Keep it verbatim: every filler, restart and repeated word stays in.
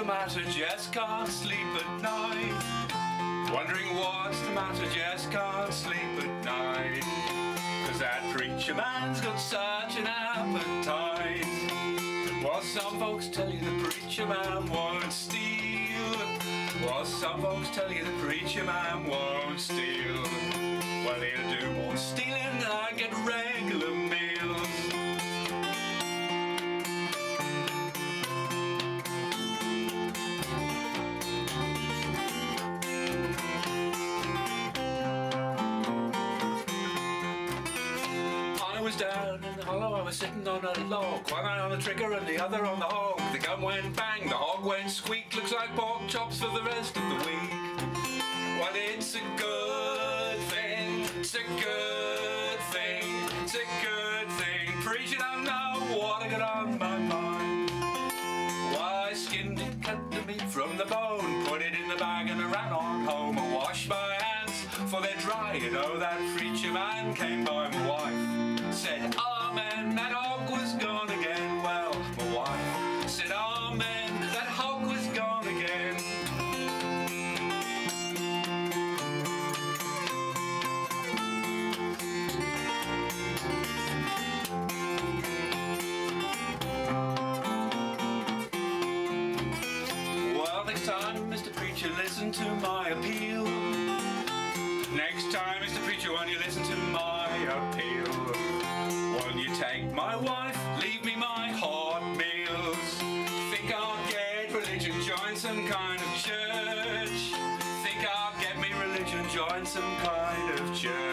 matter, just can't sleep at night. Wondering what's the matter, just can't sleep at night. Cause that preacher man's got such an appetite. Well, some folks tell you the preacher man won't steal. Well, some folks tell you the preacher man won't steal. Well, he'll do more stealing than I get regular meals. I was down in the hollow, I was sitting on a log, one eye on the trigger and the other on the hog. The gun went bang, the hog went squeak, looks like pork chops for the rest of the week. Well, it's a good thing, it's a good thing, it's a good thing. Preacher don't know what I got on my mind. Why, I skinned it, cut the meat from the bone, put it in the bag and I ran on home. I washed my hands, for they're dry, you know. That preacher man came by, my wife said, amen, that hog was gone again. Well, my wife said, amen, that hog was gone again. Well, next time, Mister Preacher, listen to my appeal. Next time, Mister Preacher, won't you listen to my appeal? Won't you take my wife, leave me my hot meals? Think I'll get religion, join some kind of church? Think I'll get me religion, join some kind of church?